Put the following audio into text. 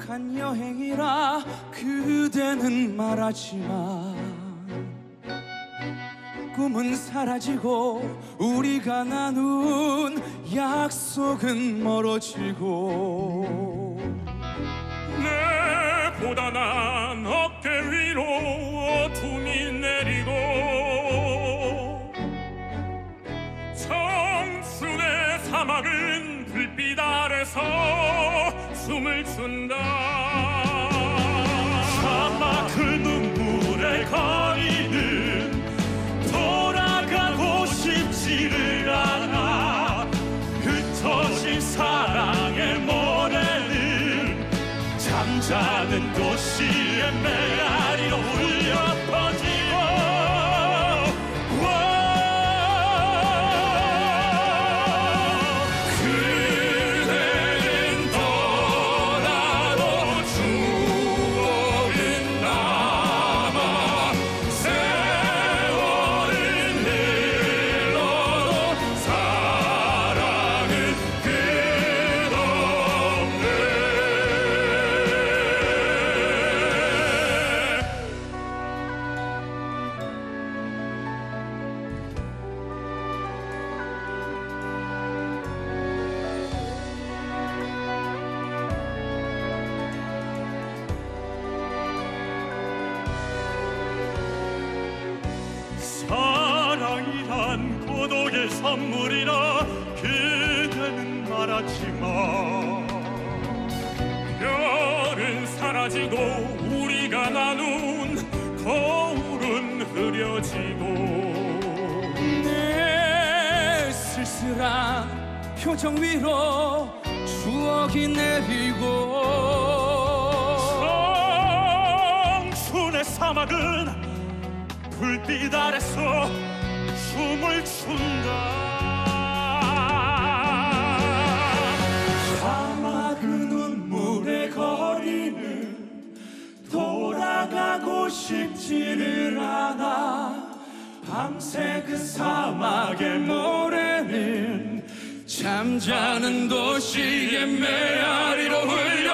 행복한 여행이라 그대는 말하지만 꿈은 사라지고 우리가 나눈 약속은 멀어지고 내 고단한 어깨 위로 어둠이 내리고 청춘의 사막은 불빛 아래서 숨을 춘다. 사막 그 눈물의 거리는 돌아가고 싶지를 않아. 흩어진 사랑의 모래는 잠자는 도시의 메아리로 울려 퍼지고 그대는 떠나도 추억은 남아. 세월은 흘러도 사랑은 끝없네. 사랑이란 고독의 선물이라 그대는 말하지만 별은 사라지고 우리가 나눈 거울은 흐려지고 내 쓸쓸한 표정 위로 추억이 내리고 청춘의 사막은 불빛 아래서 숨을 춘다. 사막 그 눈물의 거리는 돌아가고 싶지를 않아. 밤새 그 사막의 모래는 잠자는 도시의 메아리로 흘려